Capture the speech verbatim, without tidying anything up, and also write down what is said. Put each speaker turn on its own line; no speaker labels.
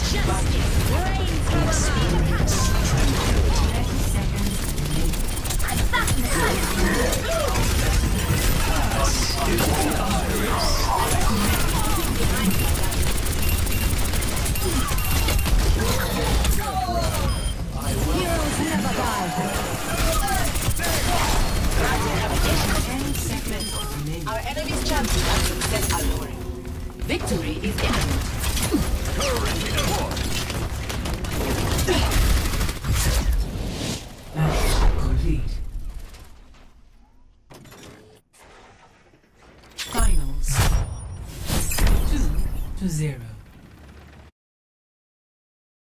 Justice reigns from the speed of passion. thirty seconds. Heroes never die. ten seconds. Our enemy's champion has been set alluring. Victory is imminent. Match complete. Finals. Two to zero.